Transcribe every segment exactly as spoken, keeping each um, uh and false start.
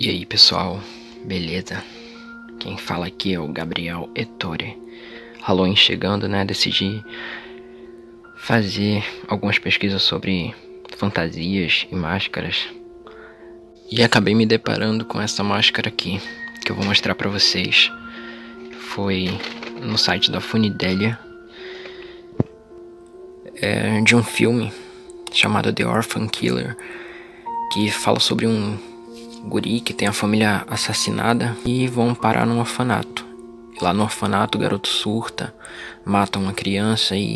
E aí pessoal, beleza? Quem fala aqui é o Gabriel Ettore. Halloween chegando, né? Decidi fazer algumas pesquisas sobre fantasias e máscaras. E acabei me deparando com essa máscara aqui, que eu vou mostrar pra vocês. Foi no site da Funidelia. É de um filme chamado The Orphan Killer, que fala sobre um guri que tem a família assassinada e vão parar num orfanato. E lá no orfanato o garoto surta, mata uma criança e...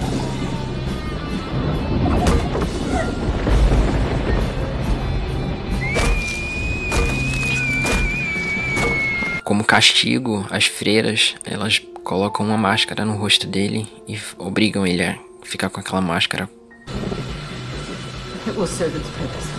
Como castigo, as freiras, elas colocam uma máscara no rosto dele e obrigam ele a ficar com aquela máscara. It will serve its purpose.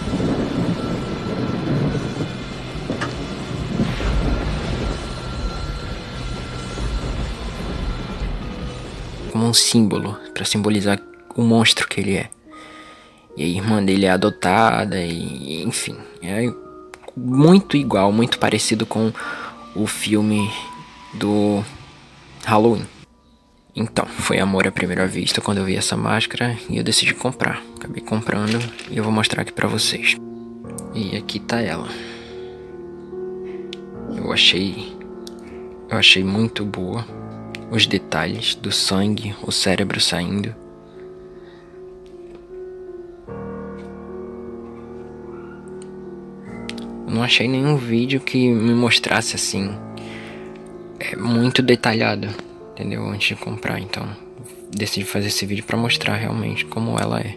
Como um símbolo, para simbolizar o monstro que ele é. E a irmã dele é adotada e, enfim, é muito igual, muito parecido com o filme do Halloween. Então, foi amor à primeira vista quando eu vi essa máscara e eu decidi comprar. Acabei comprando e eu vou mostrar aqui pra vocês. E aqui tá ela. Eu achei, eu achei muito boa. Os detalhes do sangue, o cérebro saindo. Eu não achei nenhum vídeo que me mostrasse assim, é muito detalhado, entendeu? Antes de comprar, então decidi fazer esse vídeo pra mostrar realmente como ela é.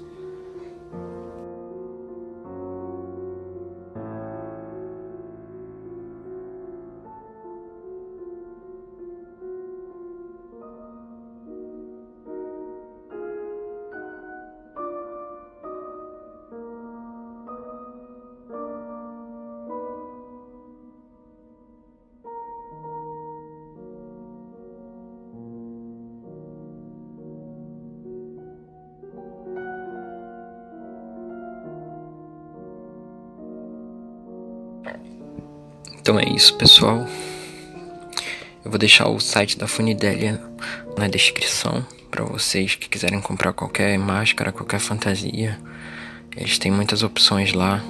Então é isso, pessoal. Eu vou deixar o site da Funidelia na descrição para vocês que quiserem comprar qualquer máscara, qualquer fantasia. Eles têm muitas opções lá.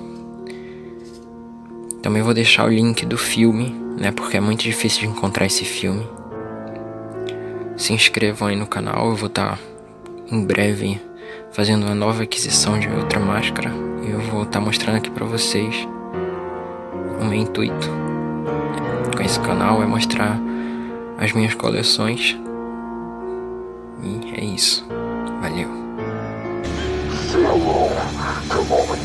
Também vou deixar o link do filme, né? Porque é muito difícil de encontrar esse filme. Se inscrevam aí no canal. Eu vou estar em breve fazendo uma nova aquisição de outra máscara. E eu vou estar mostrando aqui para vocês. O meu intuito com esse canal é mostrar as minhas coleções. E é isso. Valeu.